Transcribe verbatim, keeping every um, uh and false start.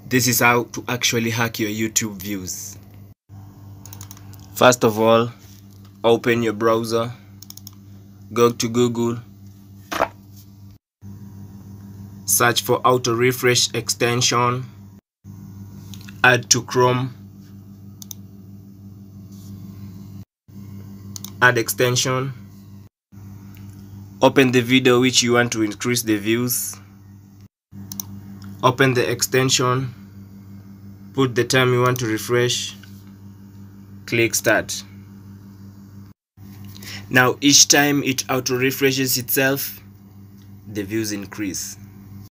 This is how to actually hack your YouTube views. First of all, open your browser, go to Google, search for auto refresh extension, add to Chrome, add extension, open the video which you want to increase the views, open the extension, put the time you want to refresh, click start. Now each time it auto refreshes itself, the views increase.